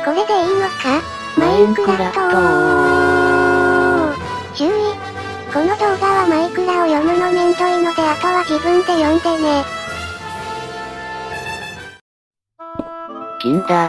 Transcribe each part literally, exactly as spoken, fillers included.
これでいいのか？ マインクラフト注意。この動画はマイクラを読むのめんどいのであとは自分で読んでね。 金だ。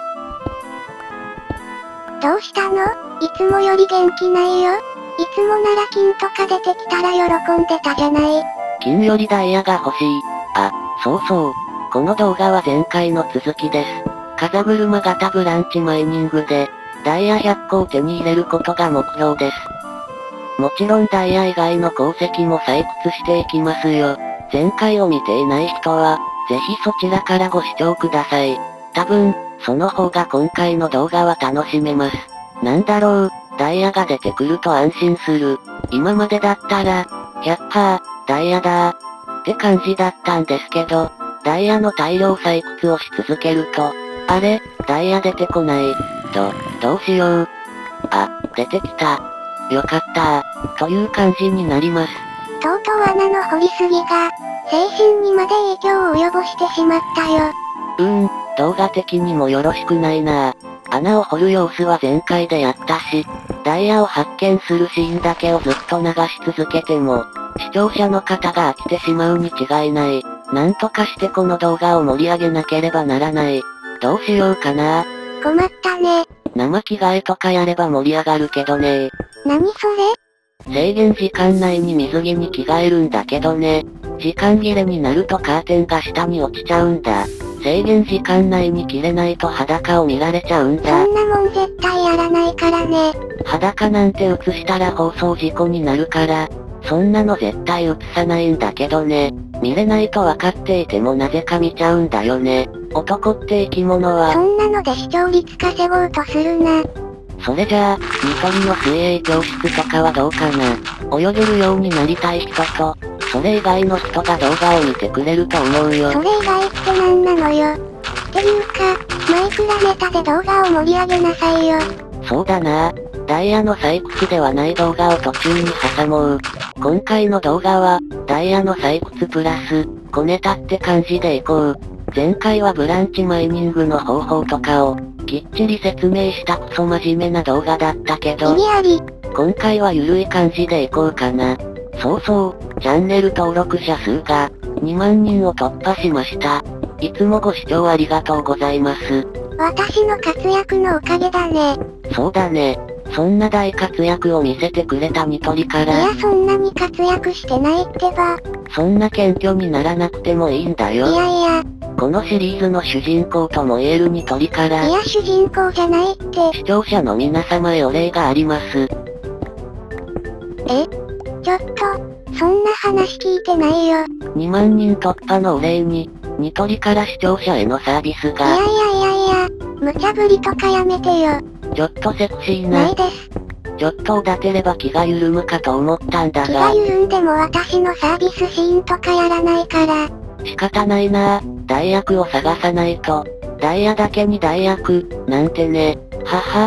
どうしたの？いつもより元気ないよ。いつもなら金とか出てきたら喜んでたじゃない。 金よりダイヤが欲しい。あ、そうそう。この動画は前回の続きです。風車型ブランチマイニングで、ダイヤひゃっこを手に入れることが目標です。もちろんダイヤ以外の鉱石も採掘していきますよ。前回を見ていない人は、ぜひそちらからご視聴ください。多分、その方が今回の動画は楽しめます。なんだろう、ダイヤが出てくると安心する。今までだったら、ひゃくパーセント、ダイヤだー、って感じだったんですけど、ダイヤの大量採掘をし続けると、あれ、ダイヤ出てこない。と、どうしよう。あ、出てきた。よかったー、という感じになります。 とうとう穴の掘りすぎが、精神にまで影響を及ぼしてしまったよ。 うーん、動画的にもよろしくないなー。穴を掘る様子は前回でやったし、ダイヤを発見するシーンだけをずっと流し続けても、視聴者の方が飽きてしまうに違いない。なんとかしてこの動画を盛り上げなければならない。どうしようかな。 困ったね。 生着替えとかやれば盛り上がるけどね。 何それ？ 制限時間内に水着に着替えるんだけどね。時間切れになるとカーテンが下に落ちちゃうんだ。制限時間内に着れないと裸を見られちゃうんだ。 そんなもん絶対やらないからね。 裸なんて映したら放送事故になるから、そんなの絶対映さないんだけどね。見れないと分かっていてもなぜか見ちゃうんだよね。男って生き物は。 そんなので視聴率稼ごうとするな。 それじゃあ、ニトリの水泳教室とかはどうかな。泳げるようになりたい人と、それ以外の人が動画を見てくれると思うよ。 それ以外って何なのよ。っていうか、マイクラネタで動画を盛り上げなさいよ。 そうだな。ダイヤの採掘ではない動画を途中に挟もう。今回の動画は、ダイヤの採掘プラス、小ネタって感じでいこう。前回はブランチマイニングの方法とかを、きっちり説明したクソ真面目な動画だったけど、 意味あり。 今回はゆるい感じでいこうかな。そうそう、チャンネル登録者数が、にまんにんを突破しました。いつもご視聴ありがとうございます。 私の活躍のおかげだね。 そうだね。そんな大活躍を見せてくれたニトリから。 いやそんなに活躍してないってば。 そんな謙虚にならなくてもいいんだよ。 いやいや。 このシリーズの主人公とも言えるニトリから。 いや主人公じゃないって。 視聴者の皆様へお礼があります。 え？ちょっと、そんな話聞いてないよ。 にまんにん突破のお礼に、ニトリから視聴者へのサービスが。 いやいやいやいや、無茶ぶりとかやめてよ。 ちょっとセクシーな。 ないです。 ちょっとおだてれば気が緩むかと思ったんだが。 気が緩んでも私のサービスシーンとかやらないから。 仕方ないなぁ。代役を探さないと。ダイヤだけに代役、なんてね。はは。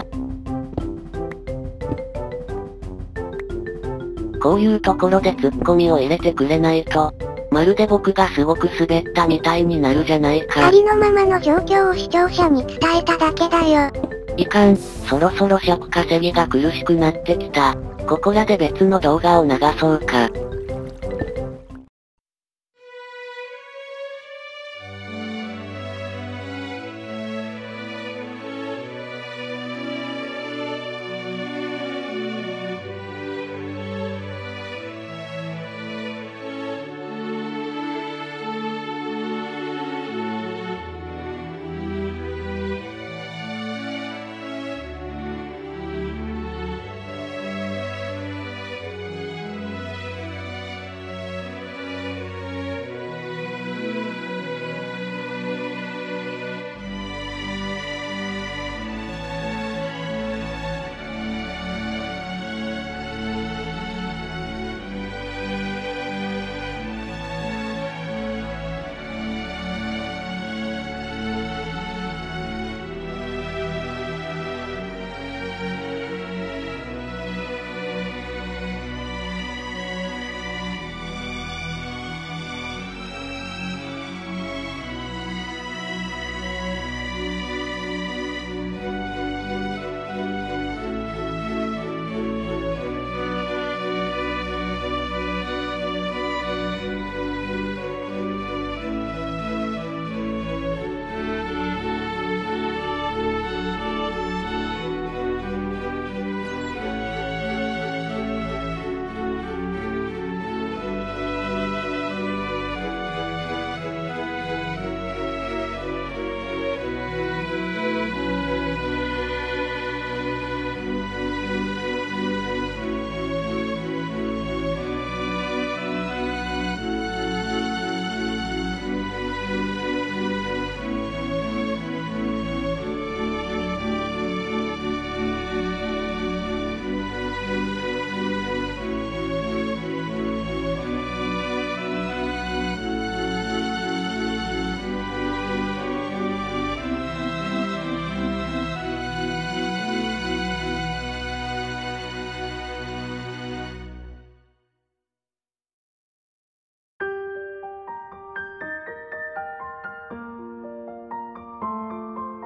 こういうところでツッコミを入れてくれないと、まるで僕がすごく滑ったみたいになるじゃないか。 ありのままの状況を視聴者に伝えただけだよ。 いかん、そろそろ尺稼ぎが苦しくなってきた。ここらで別の動画を流そうか。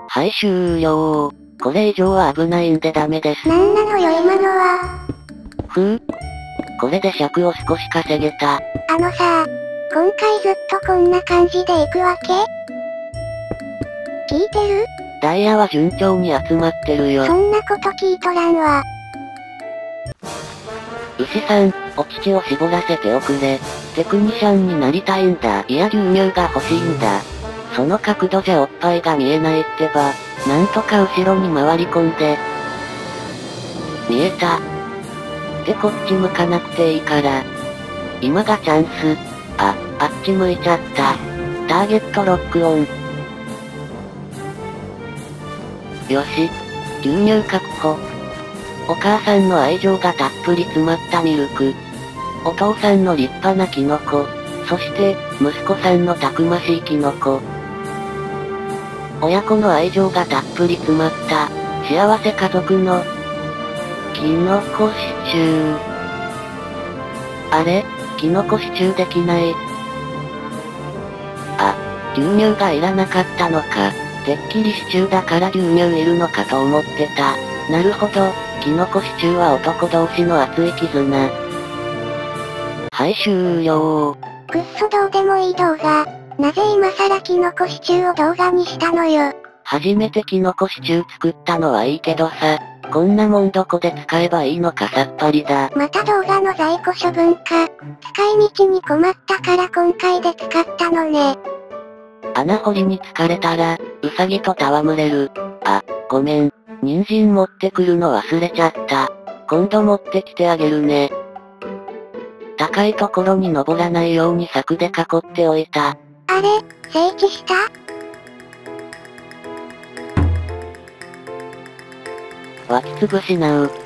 はい、終了。これ以上は危ないんでダメです。 なんなのよ今のは。 ふぅ。これで尺を少し稼げた。 あのさ、今回ずっとこんな感じで行くわけ？聞いてる？ ダイヤは順調に集まってるよ。 そんなこと聞いとらんわ。 牛さん、お乳を絞らせておくれ。テクニシャンになりたいんだ。いや牛乳が欲しいんだ。その角度じゃおっぱいが見えないってば。なんとか後ろに回り込んで。見えた。でこっち向かなくていいから。今がチャンス。あ、あっち向いちゃった。ターゲットロックオン。よし。牛乳確保。お母さんの愛情がたっぷり詰まったミルク。お父さんの立派なキノコ。そして、息子さんのたくましいキノコ。親子の愛情がたっぷり詰まった、幸せ家族の、キノコシチュー。あれ、キノコシチューできない。あ、牛乳がいらなかったのか。てっきりシチューだから牛乳いるのかと思ってた。なるほど、キノコシチューは男同士の熱い絆。はい、終了。 くっそどうでもいい動画。なぜ今更キノコシチューを動画にしたのよ。 初めてキノコシチュー作ったのはいいけどさ、こんなもんどこで使えばいいのかさっぱりだ。 また動画の在庫処分か。使い道に困ったから今回で使ったのね。 穴掘りに疲れたら、ウサギと戯れる。あ、ごめん。人参持ってくるの忘れちゃった。今度持ってきてあげるね。高いところに登らないように柵で囲っておいた。 あれ、整地した？ 湧きつぶしなう。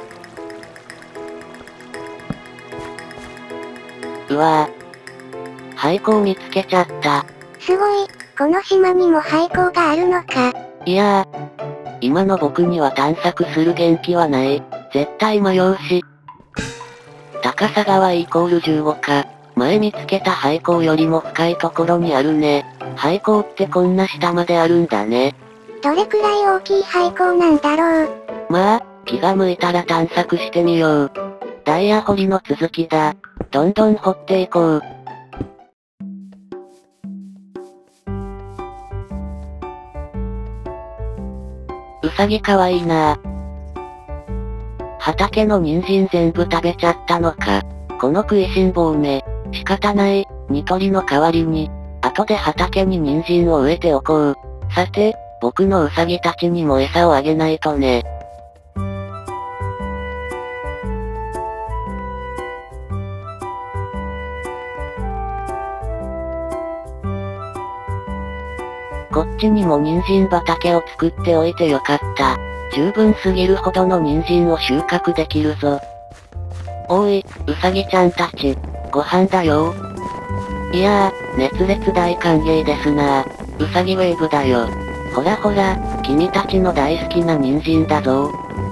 うわぁ。廃校見つけちゃった。 すごい、この島にも廃校があるのか。 いやぁ。今の僕には探索する元気はない。絶対迷うし。高さ川イコールじゅうごか。前見つけた廃校よりも深いところにあるね。廃校ってこんな下まであるんだね。 どれくらい大きい廃校なんだろう。 まあ、気が向いたら探索してみよう。ダイヤ掘りの続きだ。どんどん掘っていこう。うさぎかわいいなぁ。畑の人参全部食べちゃったのか。この食いしん坊め。仕方ない、ニトリの代わりに、後で畑に人参を植えておこう。さて、僕のウサギたちにも餌をあげないとね。こっちにも人参畑を作っておいてよかった。十分すぎるほどの人参を収穫できるぞ。おーい、ウサギちゃんたち、ご飯だよー。いやー、熱烈大歓迎ですなー。ウサギウェーブだよ。ほらほら、君たちの大好きな人参だぞ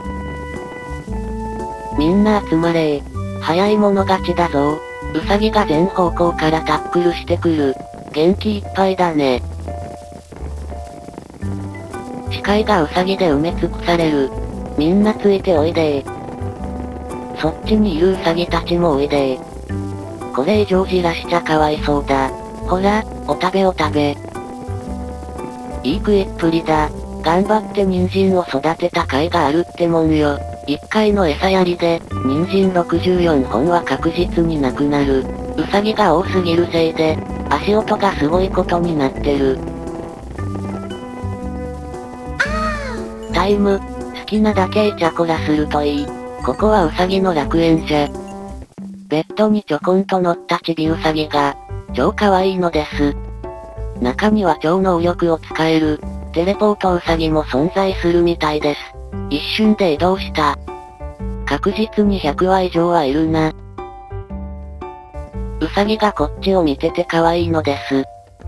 ー。みんな集まれー。早い者勝ちだぞー。ウサギが全方向からタックルしてくる。元気いっぱいだね。視界がウサギで埋め尽くされる。みんなついておいでー。そっちにいるウサギたちもおいでー。これ以上じらしちゃかわいそうだ。ほら、お食べお食べ。いい食いっぷりだ。頑張って人参を育てた甲斐があるってもんよ。いっかいの餌やりで、人参ろくじゅうよんほんは確実になくなる。ウサギが多すぎるせいで、足音がすごいことになってる。タイム、好きなだけイチャコラするといい。ここはウサギの楽園じゃ。ベッドにちょこんと乗ったチビウサギが、超可愛いのです。中には超能力を使える、テレポートウサギも存在するみたいです。一瞬で移動した。確実にひゃくわ以上はいるな。ウサギがこっちを見てて可愛いのです。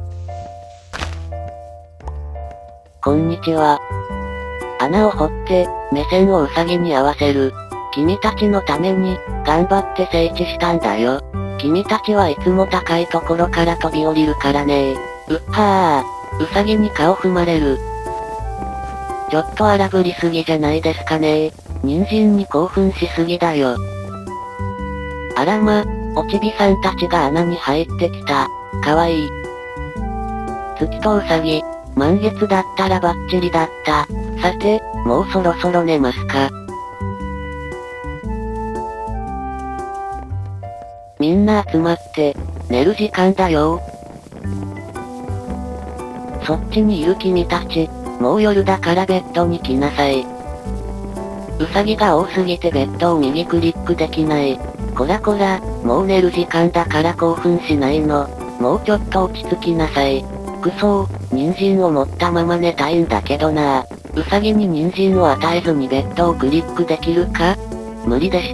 こんにちは。穴を掘って、目線をウサギに合わせる。君たちのために、頑張って整地したんだよ。君たちはいつも高いところから飛び降りるからねー。うっはー。ウサギに顔踏まれる。 ちょっと荒ぶりすぎじゃないですかね。人参に興奮しすぎだよ。あらま、おちびさんたちが穴に入ってきた。かわいい。月とうさぎ、満月だったらバッチリだった。さて、もうそろそろ寝ますか。みんな集まって、寝る時間だよ。そっちにいる君たち、もう夜だからベッドに来なさい。うさぎが多すぎてベッドを右クリックできない。こらこら、もう寝る時間だから興奮しないの。もうちょっと落ち着きなさい。くそー、人参を持ったまま寝たいんだけどなー。うさぎに人参を与えずにベッドをクリックできるか？無理でした。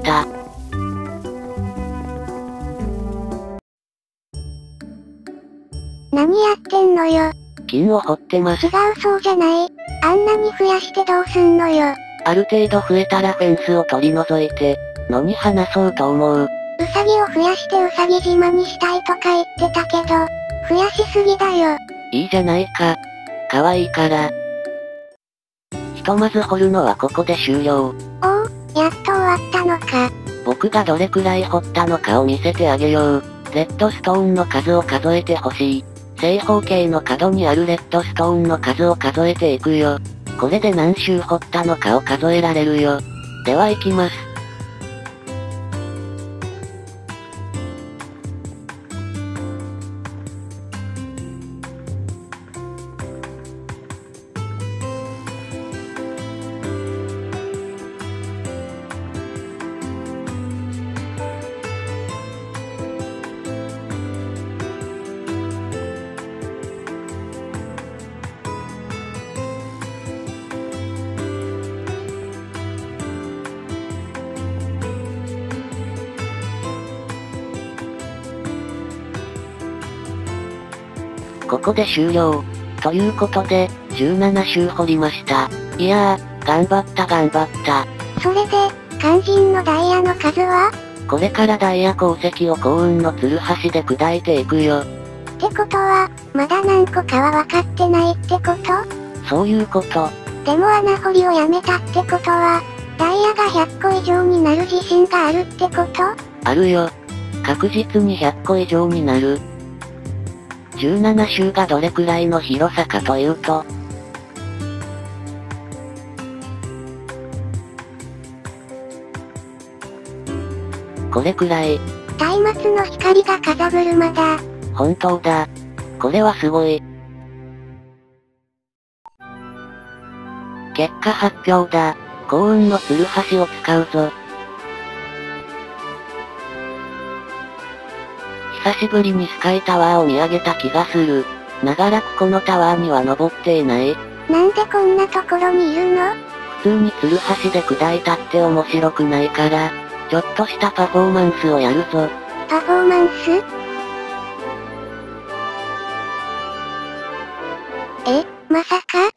何やってんのよ。 金を掘ってます。 違うそうじゃない。あんなに増やしてどうすんのよ。 ある程度増えたらフェンスを取り除いて、のに話そうと思う。 うさぎを増やしてうさぎ島にしたいとか言ってたけど、増やしすぎだよ。 いいじゃないか。可愛いから。ひとまず掘るのはここで終了。 おお、やっと終わったのか。 僕がどれくらい掘ったのかを見せてあげよう。レッドストーンの数を数えてほしい。正方形の角にあるレッドストーンの数を数えていくよ。これで何周掘ったのかを数えられるよ。では行きます。ここで終了。ということで、じゅうなな周掘りました。いやー、頑張った頑張った。 それで、肝心のダイヤの数は？ これからダイヤ鉱石を幸運のツルハシで砕いていくよ。 ってことは、まだ何個かは分かってないってこと？ そういうこと。 でも穴掘りをやめたってことは、ダイヤがひゃっこ以上になる自信があるってこと？ あるよ。確実にひゃっこ以上になる。じゅうなな周がどれくらいの広さかというと、これくらい。 松明の光が風車だ。 本当だ。これはすごい。結果発表だ。幸運のツルハシを使うぞ。久しぶりにスカイタワーを見上げた気がする。長らくこのタワーには登っていない。 なんでこんなところにいるの？ 普通にツルハシで砕いたって面白くないから、ちょっとしたパフォーマンスをやるぞ。 パフォーマンス？え、まさか？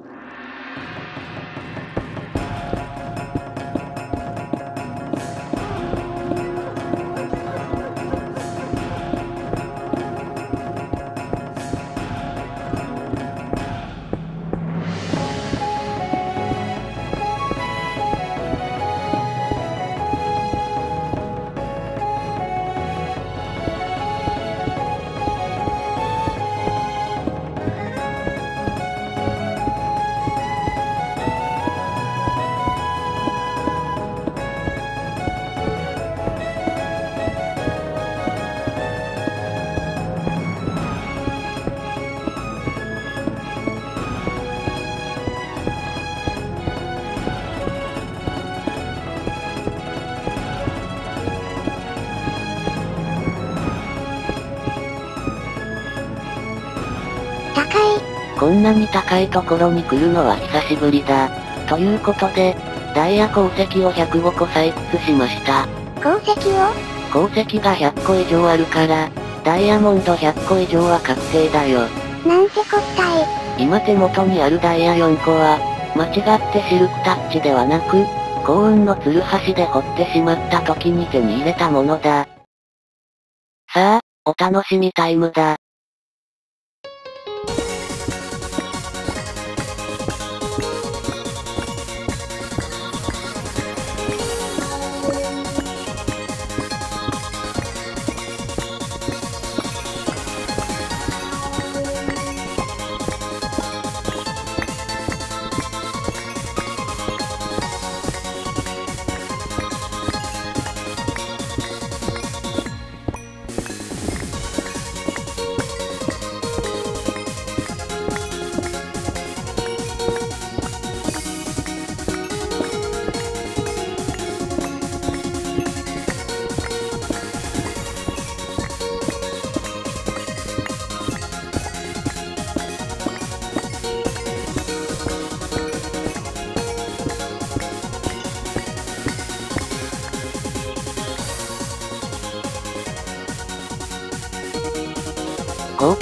高い。 こんなに高いところに来るのは久しぶりだ。ということで、ダイヤ鉱石をひゃくごこ採掘しました。 鉱石を？ 鉱石がひゃっこ以上あるから、ダイヤモンドひゃっこ以上は確定だよ。 なんてこったい。 今手元にあるダイヤよんこは、間違ってシルクタッチではなく、幸運のツルハシで掘ってしまった時に手に入れたものだ。さあ、お楽しみタイムだ。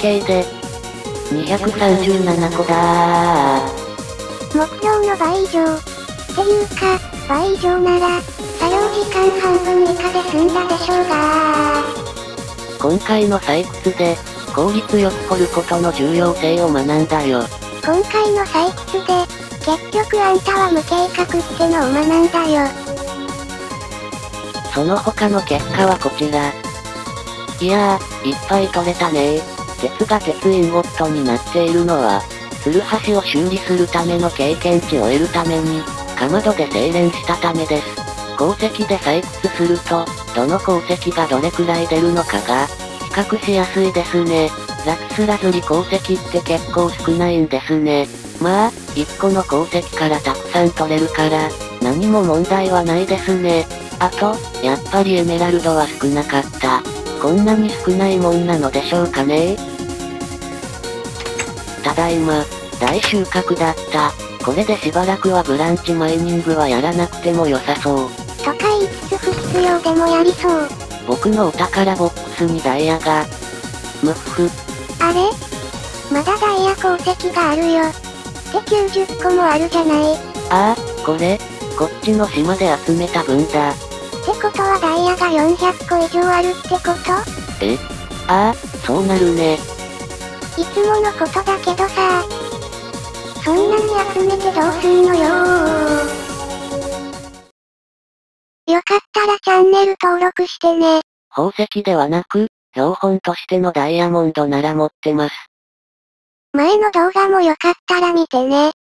計で、にひゃくさんじゅうななこだー。 目標の倍以上。っていうか、倍以上なら、作業時間半分以下で済んだでしょうがー。 今回の採掘で、効率よく掘ることの重要性を学んだよ。 今回の採掘で、結局あんたは無計画ってのを学んだよ。 その他の結果はこちら。いやー、いっぱい取れたねー。鉄が鉄インゴットになっているのは、ツルハシを修理するための経験値を得るために、かまどで精錬したためです。鉱石で採掘すると、どの鉱石がどれくらい出るのかが、比較しやすいですね。ラピスラズリ鉱石って結構少ないんですね。まあ、いっこの鉱石からたくさん取れるから、何も問題はないですね。あと、やっぱりエメラルドは少なかった。こんなに少ないもんなのでしょうかね。ただいま、大収穫だった。これでしばらくはブランチマイニングはやらなくても良さそう。 とか言いつつ不必要でもやりそう。 僕のお宝ボックスにダイヤが。ムッフ。 あれまだダイヤ鉱石があるよ。できゅうじゅっこもあるじゃない。 ああ、これ、こっちの島で集めた分だ。 ってことはダイヤがよんひゃっこ以上あるってこと？ えああ、そうなるね。 いつものことだけどさ。そんなに集めてどうすんのよー。よかったらチャンネル登録してね。 宝石ではなく、標本としてのダイヤモンドなら持ってます。 前の動画もよかったら見てね。